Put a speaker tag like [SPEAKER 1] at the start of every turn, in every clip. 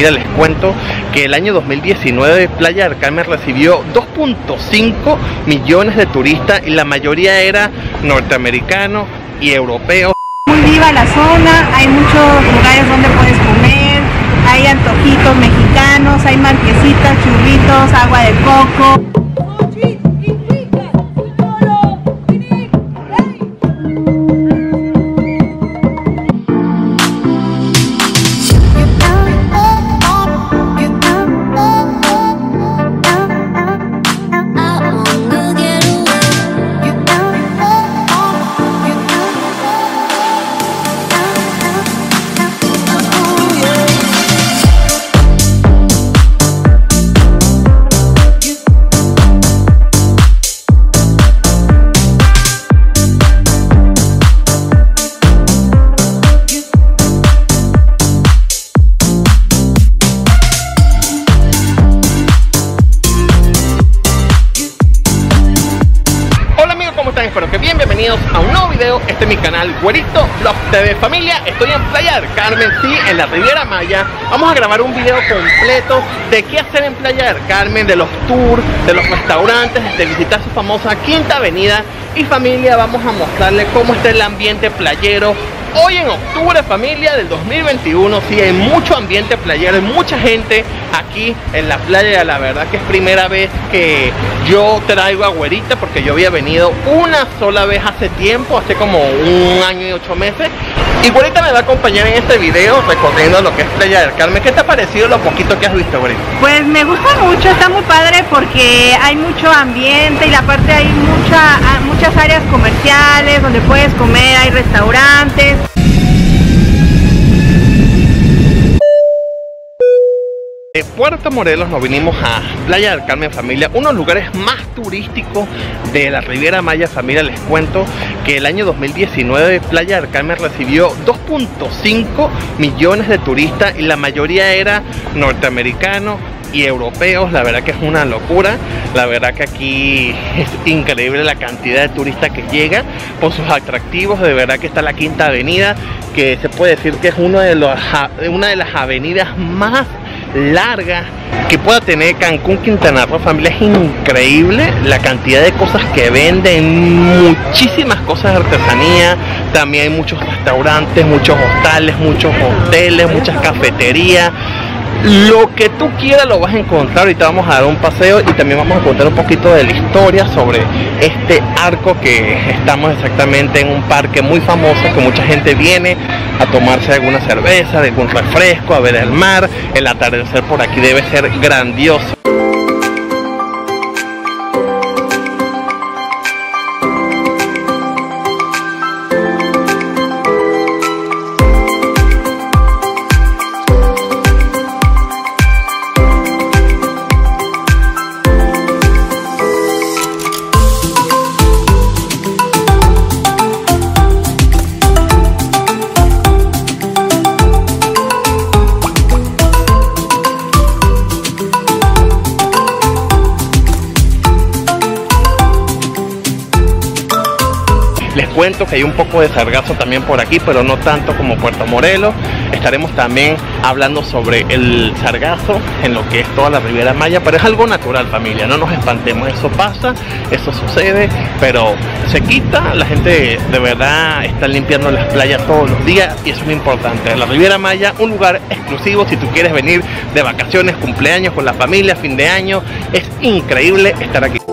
[SPEAKER 1] familia, les cuento que el año 2019 Playa del Carmen recibió 2.5 millones de turistas y la mayoría era norteamericanos y europeos.
[SPEAKER 2] Muy viva la zona, hay muchos lugares donde puedes comer, hay antojitos mexicanos, hay marquesitas, churritos, agua de coco.
[SPEAKER 1] Espero que bienvenidos a un nuevo video. Este es mi canal Güerito Vlog TV. Familia, estoy en Playa del Carmen, sí, en la Riviera Maya. Vamos a grabar un video completo de qué hacer en Playa del Carmen, de los tours, de los restaurantes, de visitar su famosa Quinta Avenida. Y familia, vamos a mostrarles cómo está el ambiente playero hoy en octubre, familia, del 2021. Sí, hay mucho ambiente playero, hay mucha gente aquí en la playa. La verdad que es primera vez que yo traigo a Güerita, porque yo había venido una sola vez hace tiempo, hace como un año y 8 meses. Y Güerita me va a acompañar en este video recorriendo lo que es Playa del Carmen. ¿Qué te ha parecido lo poquito que has visto, Güerita?
[SPEAKER 2] Pues me gusta mucho, está muy padre porque hay mucho ambiente y aparte hay muchas áreas comerciales donde puedes comer, hay restaurantes.
[SPEAKER 1] De Puerto Morelos nos vinimos a Playa del Carmen, familia, unos lugares más turísticos de la Riviera Maya. Familia, les cuento que el año 2019 Playa del Carmen recibió 2.5 millones de turistas y la mayoría era norteamericanos y europeos. La verdad que es una locura. La verdad que aquí es increíble la cantidad de turistas que llega por sus atractivos. De verdad que está la Quinta Avenida, que se puede decir que es una de las avenidas más larga que pueda tener Cancún, Quintana Roo. Familia, es increíble la cantidad de cosas que venden, muchísimas cosas de artesanía. También hay muchos restaurantes, muchos hostales, muchos hoteles, muchas cafeterías. Lo que tú quieras lo vas a encontrar. Ahorita vamos a dar un paseo y también vamos a contar un poquito de la historia sobre este arco, que estamos exactamente en un parque muy famoso, que mucha gente viene a tomarse alguna cerveza, algún refresco, a ver el mar. El atardecer por aquí debe ser grandioso. Les cuento que hay un poco de sargazo también por aquí, pero no tanto como Puerto Morelos. Estaremos también hablando sobre el sargazo en lo que es toda la Riviera Maya, pero es algo natural, familia, no nos espantemos, eso pasa, eso sucede, pero se quita. La gente de verdad está limpiando las playas todos los días y eso es lo importante. La Riviera Maya, un lugar exclusivo si tú quieres venir de vacaciones, cumpleaños con la familia, fin de año. Es increíble estar aquí.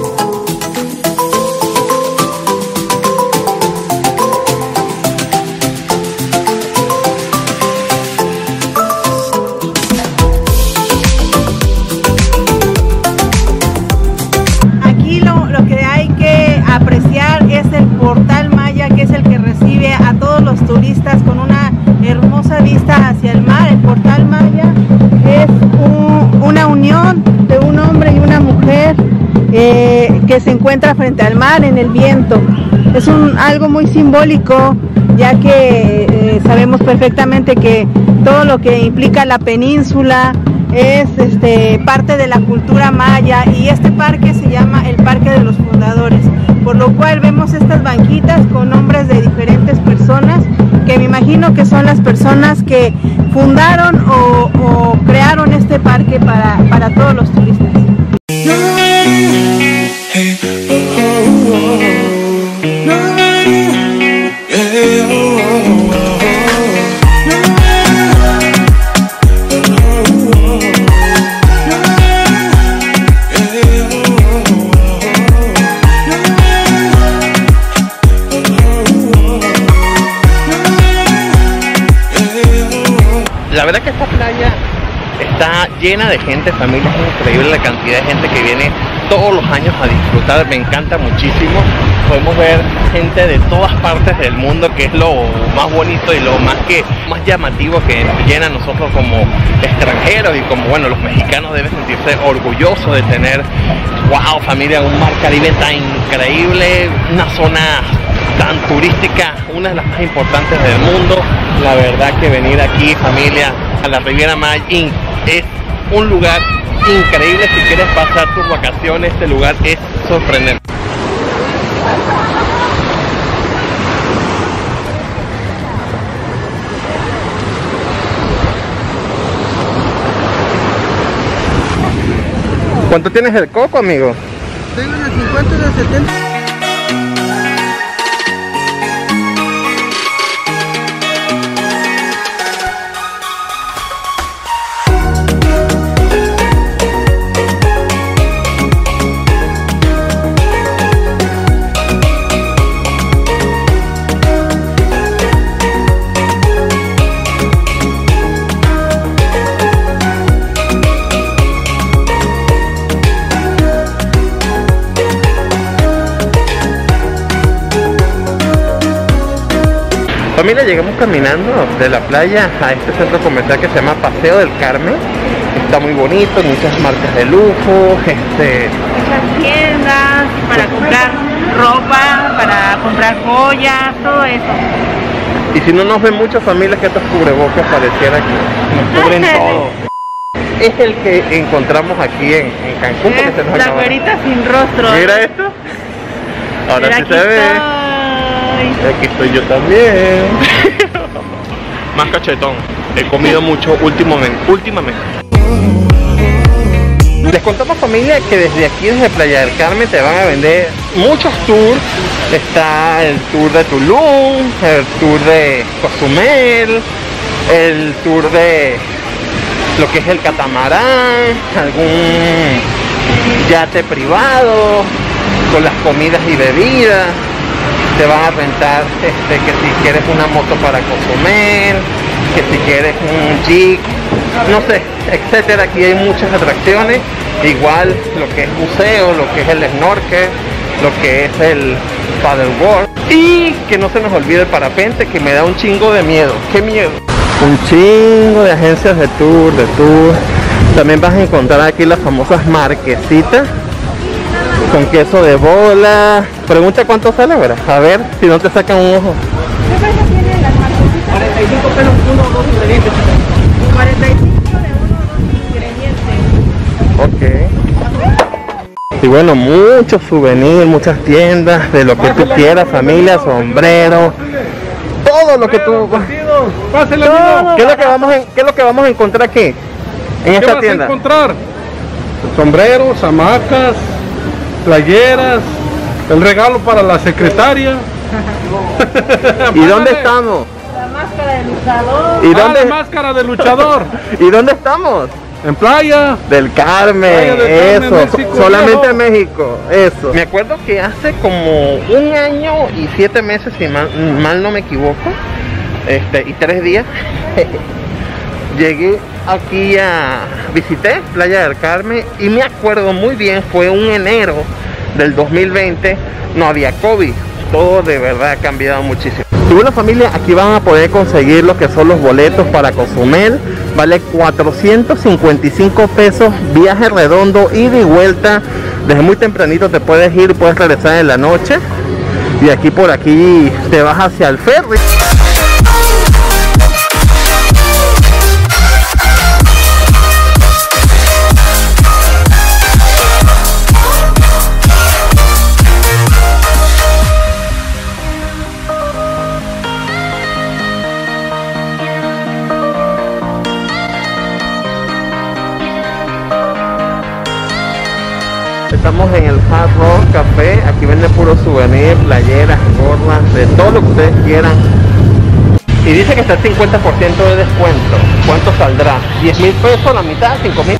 [SPEAKER 2] Turistas con una hermosa vista hacia el mar. El Portal Maya es una unión de un hombre y una mujer que se encuentra frente al mar en el viento. Es algo muy simbólico, ya que sabemos perfectamente que todo lo que implica la península es parte de la cultura maya, y este parque se llama el Parque de los Fundadores, por lo cual vemos estas banquitas con nombres de diferentes personas que me imagino que son las personas que fundaron o parque para todos los turistas.
[SPEAKER 1] La verdad que esta playa está llena de gente, familia, es increíble la cantidad de gente que viene todos los años a disfrutar, me encanta muchísimo. Podemos ver gente de todas partes del mundo, que es lo más bonito y lo más llamativo que nos llena a nosotros como extranjeros, y como, bueno, los mexicanos deben sentirse orgullosos de tener, wow, familia, un mar Caribe tan increíble, una zona tan turística, una de las más importantes del mundo. La verdad que venir aquí, familia, a la Riviera Maya es un lugar increíble. Si quieres pasar tus vacaciones, este lugar es sorprendente. ¿Cuánto tienes el coco, amigo?
[SPEAKER 2] Tengo unas 50 y unas 70.
[SPEAKER 1] Familia, llegamos caminando de la playa a este centro comercial que se llama Paseo del Carmen. Está muy bonito, muchas marcas de lujo,
[SPEAKER 2] Muchas tiendas para comprar ropa, para comprar joyas, todo eso.
[SPEAKER 1] y si no nos ven muchas familias, que estos cubrebocas pareciera que nos cubren todo. Es el que encontramos aquí en Cancún, porque se nos
[SPEAKER 2] La
[SPEAKER 1] acaba.
[SPEAKER 2] güerita sin rostro.
[SPEAKER 1] Mira esto. Ahora
[SPEAKER 2] Mira,
[SPEAKER 1] sí
[SPEAKER 2] aquí
[SPEAKER 1] se ve.
[SPEAKER 2] estoy.
[SPEAKER 1] Aquí estoy yo también. Más cachetón. He comido mucho últimamente. Les contamos, familia, que desde aquí, desde Playa del Carmen, te van a vender muchos tours. Está el tour de Tulum, el tour de Cozumel, el tour de lo que es el catamarán, algún yate privado con las comidas y bebidas. Te van a rentar que si quieres una moto para Cozumel, que si quieres un jeep, no sé, etcétera. Aquí hay muchas atracciones, igual lo que es buceo, lo que es el snorkel, lo que es el paddleboard, y que no se nos olvide el parapente, que me da un chingo de miedo. ¡Qué miedo! Un chingo de agencias de tour, También vas a encontrar aquí las famosas marquesitas con queso de bola. Pregunta cuánto sale, ¿verdad? A ver si no te sacan un ojo.
[SPEAKER 2] ¿Qué precio tienen las marquesitas?
[SPEAKER 3] 45 pesos, uno o dos ingredientes.
[SPEAKER 2] 45 de uno o dos ingredientes.
[SPEAKER 1] Ok. Y bueno, muchos souvenirs, muchas tiendas de lo que tú quieras, familia, sombrero, todo lo que tú...
[SPEAKER 3] Pásale,
[SPEAKER 1] Todo.
[SPEAKER 3] amigo.
[SPEAKER 1] ¿Qué es lo que vamos a encontrar aquí? En
[SPEAKER 3] ¿Qué
[SPEAKER 1] esta
[SPEAKER 3] vas a
[SPEAKER 1] tienda.
[SPEAKER 3] encontrar? Sombreros, hamacas, playeras, el regalo para la secretaria.
[SPEAKER 1] ¿Y dónde
[SPEAKER 3] Pásale.
[SPEAKER 1] estamos?
[SPEAKER 2] La máscara de luchador.
[SPEAKER 1] ¿Y
[SPEAKER 3] La
[SPEAKER 1] dónde?
[SPEAKER 3] máscara de luchador.
[SPEAKER 1] ¿Y dónde estamos?
[SPEAKER 3] En playa.
[SPEAKER 1] Del Carmen,
[SPEAKER 3] Playa del Carmen,
[SPEAKER 1] eso,
[SPEAKER 3] México,
[SPEAKER 1] solamente
[SPEAKER 3] viejo.
[SPEAKER 1] en México, eso. Me acuerdo que hace como 1 año y 7 meses, si mal no me equivoco, y 3 días, llegué aquí visité Playa del Carmen, y me acuerdo muy bien, fue un enero del 2020, no había COVID, todo de verdad ha cambiado muchísimo. Y bueno, familia, aquí van a poder conseguir lo que son los boletos para Cozumel. Vale 455 pesos, viaje redondo, ida y vuelta. Desde muy tempranito te puedes ir, puedes regresar en la noche. Y aquí por aquí te vas hacia el ferry. estamos en el Hard Rock Café. Aquí venden puro souvenir, playeras, gorras, de todo lo que ustedes quieran. Y dice que está el 50% de descuento. ¿Cuánto saldrá? ¿10.000 pesos, la mitad? ¿5.000?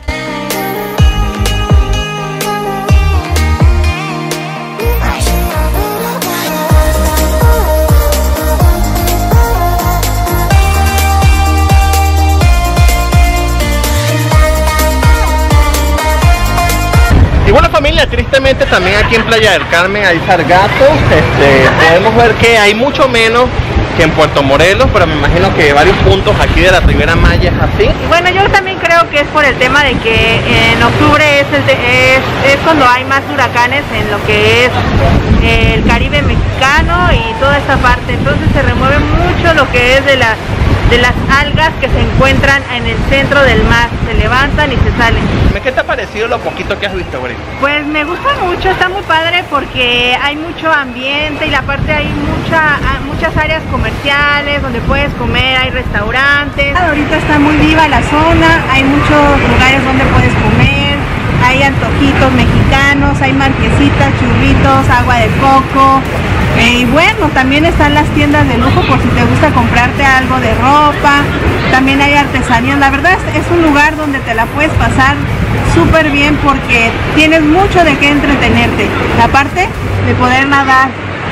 [SPEAKER 1] Y bueno, familia, tristemente también aquí en Playa del Carmen hay sargazo. Podemos ver que hay mucho menos que en Puerto Morelos, pero me imagino que varios puntos aquí de la Riviera Maya es así.
[SPEAKER 2] Bueno, yo también creo que es por el tema de que en octubre es cuando hay más huracanes en lo que es el Caribe mexicano y toda esta parte. Entonces se remueve mucho lo que es de las algas que se encuentran en el centro del mar. Se levantan y se salen.
[SPEAKER 1] ¿Qué te ha parecido lo poquito que has visto, Bri?
[SPEAKER 2] Pues me gusta mucho, está muy padre porque hay mucho ambiente y aparte hay muchas áreas comerciales donde puedes comer, hay restaurantes. Ahorita está muy viva la zona, hay muchos lugares donde puedes comer, hay antojitos mexicanos, hay marquesitas, churritos, agua de coco. Y bueno, también están las tiendas de lujo por si te gusta comprarte algo de ropa. También hay artesanías. La verdad es un lugar donde te la puedes pasar súper bien porque tienes mucho de qué entretenerte. Aparte de poder nadar.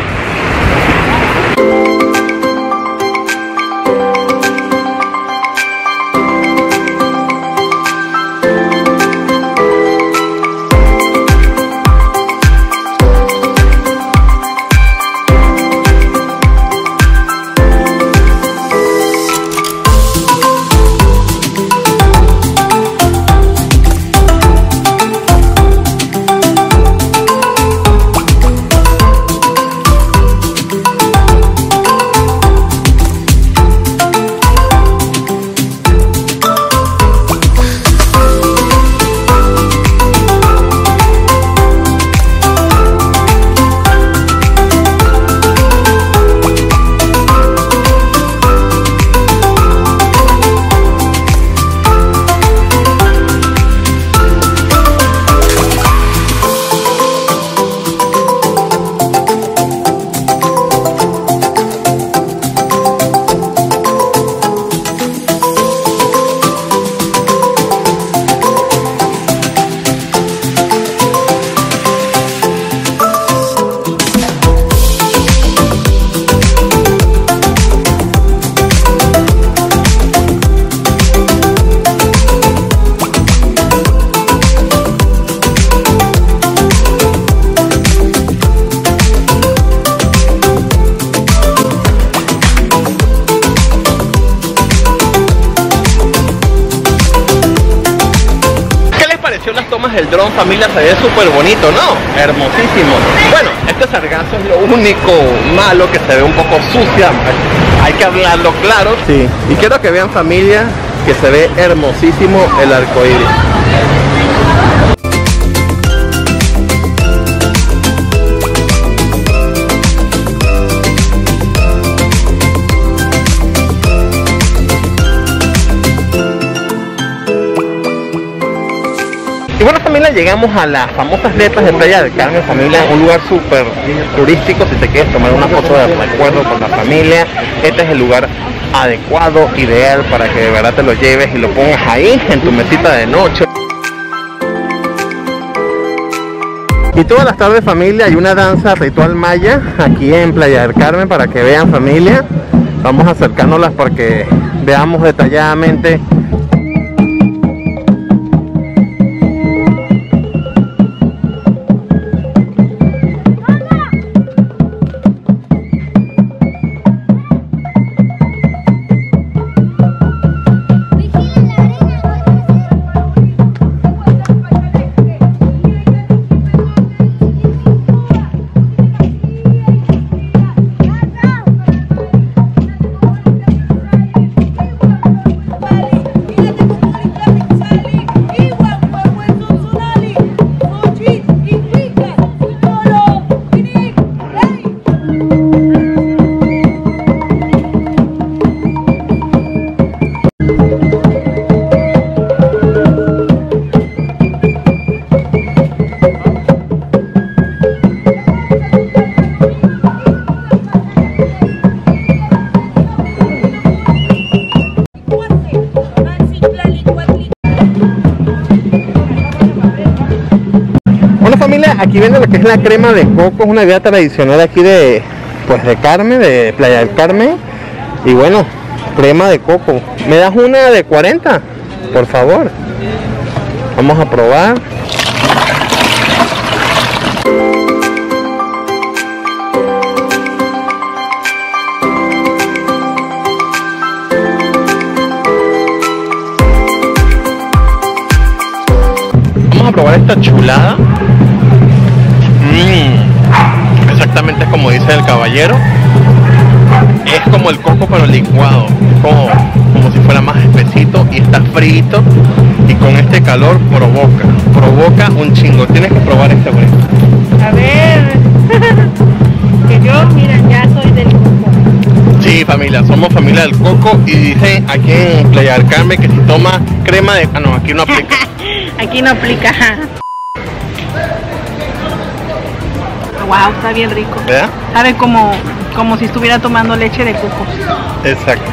[SPEAKER 1] Las tomas del dron, familia, se ve súper bonito, ¿no? Hermosísimo. Bueno, este sargazo es lo único malo, que se ve un poco sucia. Hay que hablarlo claro. Sí. Y quiero que vean, familia, que se ve hermosísimo el arco iris. Y bueno, familia, llegamos a las famosas letras de Playa del Carmen, familia, un lugar súper turístico. Si te quieres tomar una foto de recuerdo con la familia, este es el lugar adecuado, ideal para que de verdad te lo lleves y lo pongas ahí en tu mesita de noche. Y todas las tardes, familia, hay una danza ritual maya aquí en Playa del Carmen para que vean, familia. Vamos a acercárnoslas porque veamos detalladamente. aquí venden lo que es la crema de coco, es una bebida tradicional aquí de, pues de Carmen, de Playa del Carmen. Y bueno, crema de coco. ¿Me das una de 40? Por favor. Vamos a probar. Vamos a probar esta chulada. Exactamente como dice el caballero. Es como el coco pero licuado, como si fuera más espesito y está frito, y con este calor provoca un chingo. Tienes que probar este güey.
[SPEAKER 2] A ver, que yo, mira, ya soy del coco.
[SPEAKER 1] Sí, familia, somos familia del coco, y dicen aquí en Playa del Carmen que si toma crema de... Ah, no, aquí no aplica.
[SPEAKER 2] Aquí no aplica. Wow, está bien rico.
[SPEAKER 1] ¿Verdad?
[SPEAKER 2] Sabe como si estuviera tomando leche de coco.
[SPEAKER 1] Exacto.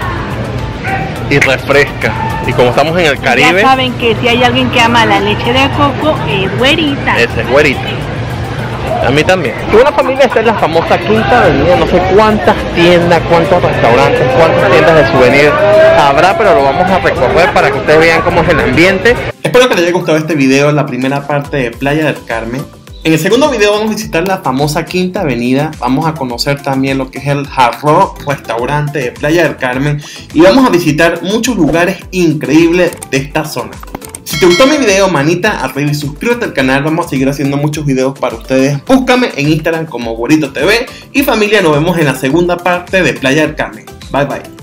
[SPEAKER 1] Y refresca. Y como estamos en el Caribe...
[SPEAKER 2] Ya saben que si hay alguien que ama la leche de coco, es güerita.
[SPEAKER 1] Ese es güerita. A mí también. Y una familia, esta es la famosa Quinta Avenida. No sé cuántas tiendas, cuántos restaurantes, cuántas tiendas de souvenir habrá, pero lo vamos a recorrer para que ustedes vean cómo es el ambiente. Espero que les haya gustado este video, la primera parte de Playa del Carmen. En el segundo video vamos a visitar la famosa Quinta Avenida, vamos a conocer también lo que es el Hard Rock restaurante de Playa del Carmen, y vamos a visitar muchos lugares increíbles de esta zona. Si te gustó mi video, manita arriba y suscríbete al canal, vamos a seguir haciendo muchos videos para ustedes. Búscame en Instagram como Güerito TV, y familia, nos vemos en la segunda parte de Playa del Carmen. Bye bye.